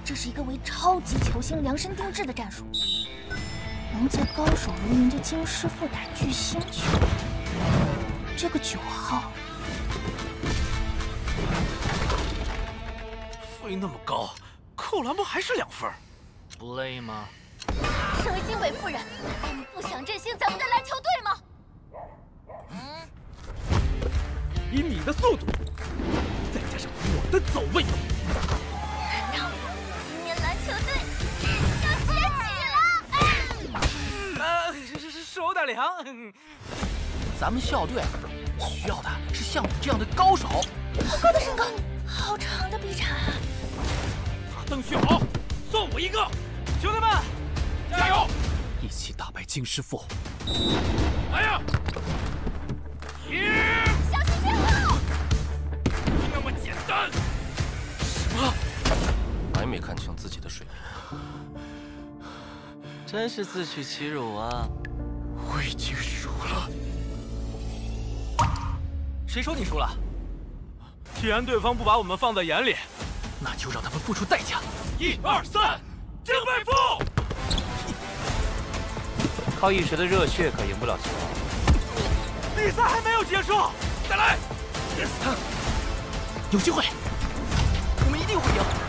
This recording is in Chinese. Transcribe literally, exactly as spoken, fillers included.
这是一个为超级球星量身定制的战术，能在高手如云的金师傅打巨星球，这个九号飞那么高，扣篮不还是两分？不累吗？ 身为经纬夫人，难道你不想振兴咱们的篮球队吗？嗯， 以你的速度，再加上我的走位， 难道今年篮球队要崛起了？ 呃，是是手点凉。咱们校队需要的是像你这样的高手。 好高的身高，好长的臂展啊！ 他邓旭豪，算我一个！ 兄弟们， 加油！ 一起打败金师傅！ 来呀！耶！ 小心前后！ 没那么简单。 什么？ 还没看清自己的水平， 真是自取其辱啊！ 我已经输了。 谁说你输了？ 既然对方不把我们放在眼里， 那就让他们付出代价。 一二三，经纬夫！ 靠一时的热血可赢不了球。 比赛还没有结束，再来！ 有机会，我们一定会赢。